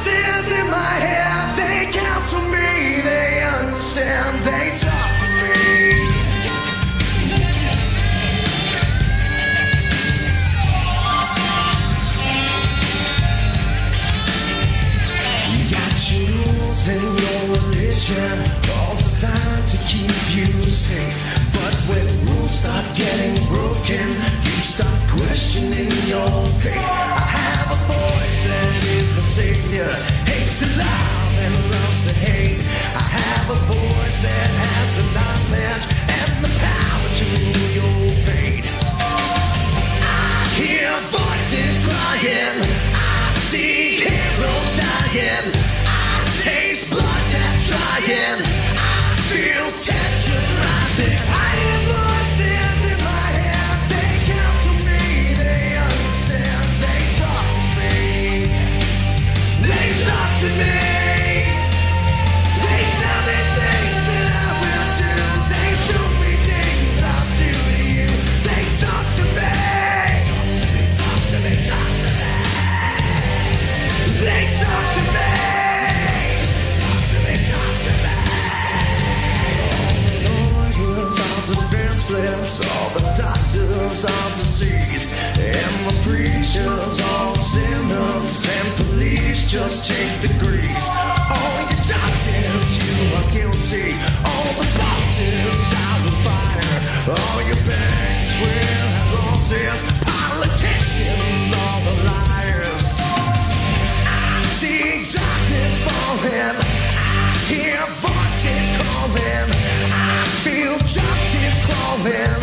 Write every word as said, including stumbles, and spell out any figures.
voices in my head, they counsel me, they understand, they talk to me. You got your rules and your religion, all designed to keep you safe. But when rules start getting broken, you start questioning your faith. I have a voice that is my savior, hates to love and loves to hate. I have a voice that has the knowledge and the power to your fate. I hear voices crying, I see heroes dying, I taste blood that's trying, I feel tension rising. I hear voices in my head, they counsel me, they understand, they talk to me, they talk to me, they tell me things that I will do, they show me things I'll do to you, they talk to me, talk to me, talk to me, they talk to me, talk to me, talk to me. All defenseless, all the doctors are disease, and the preachers all sinners, and police just take the grease. All your judges, you are guilty, all the bosses out of fire, all your banks will have losses, politicians, all the liars. I see darkness falling, I hear voices calling, I feel justice crawling.